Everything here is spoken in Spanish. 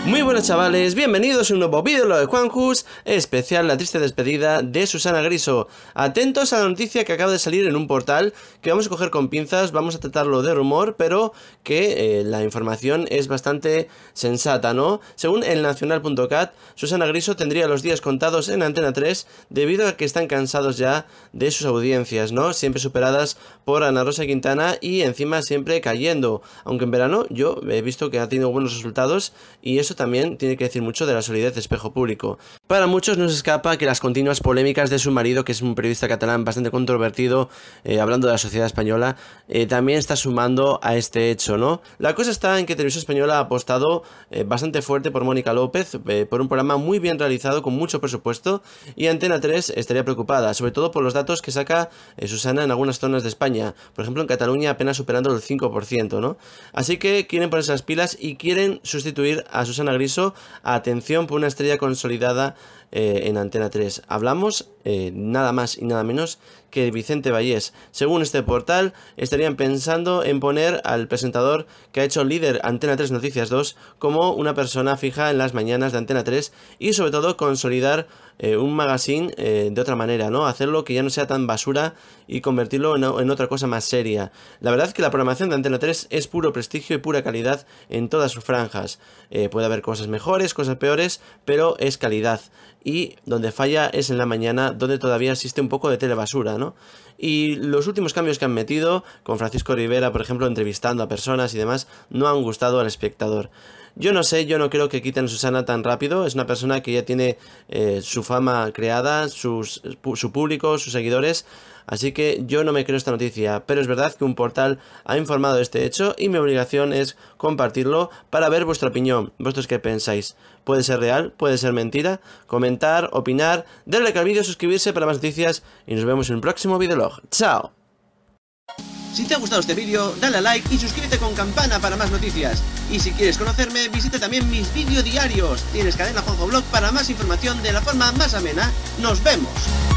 Muy buenas chavales, bienvenidos a un nuevo vídeo de Juanjus, especial la triste despedida de Susana Griso. Atentos a la noticia que acaba de salir en un portal que vamos a coger con pinzas, vamos a tratarlo de rumor, pero que la información es bastante sensata, ¿no? Según elnacional.cat, Susana Griso tendría los días contados en Antena 3 debido a que están cansados ya de sus audiencias, ¿no? Siempre superadas por Ana Rosa Quintana y encima siempre cayendo, aunque en verano yo he visto que ha tenido buenos resultados y eso también tiene que decir mucho de la solidez de Espejo Público. Para muchos no se escapa que las continuas polémicas de su marido, que es un periodista catalán bastante controvertido, hablando de la sociedad española, también está sumando a este hecho, ¿no? La cosa está en que Televisión Española ha apostado bastante fuerte por Mónica López, por un programa muy bien realizado, con mucho presupuesto, y Antena 3 estaría preocupada, sobre todo por los datos que saca Susana en algunas zonas de España, por ejemplo en Cataluña apenas superando el 5%, ¿no? Así que quieren ponerse las pilas y quieren sustituir a Susana Griso, atención, por una estrella consolidada en Antena 3. Hablamos nada más y nada menos que Vicente Vallés. Según este portal, estarían pensando en poner al presentador que ha hecho líder Antena 3 Noticias 2 como una persona fija en las mañanas de Antena 3 y sobre todo consolidar un magazine de otra manera, ¿no? Hacerlo que ya no sea tan basura y convertirlo en otra cosa más seria. La verdad es que la programación de Antena 3 es puro prestigio y pura calidad en todas sus franjas. Puede haber cosas mejores, cosas peores, pero es calidad. Y donde falla es en la mañana, donde todavía existe un poco de telebasura, ¿no? Y los últimos cambios que han metido, con Francisco Rivera, por ejemplo, entrevistando a personas y demás, no han gustado al espectador. Yo no sé, yo no creo que quiten a Susana tan rápido. Es una persona que ya tiene su fama creada, su público, sus seguidores. Así que yo no me creo esta noticia, pero es verdad que un portal ha informado de este hecho y mi obligación es compartirlo para ver vuestra opinión. ¿Vosotros qué pensáis? ¿Puede ser real? ¿Puede ser mentira? Comentar, opinar, darle like al vídeo, suscribirse para más noticias y nos vemos en un próximo videolog. ¡Chao! Si te ha gustado este vídeo, dale a like y suscríbete con campana para más noticias. Y si quieres conocerme, visita también mis vídeos diarios. Tienes Cadena Juanjo Blog para más información de la forma más amena. ¡Nos vemos!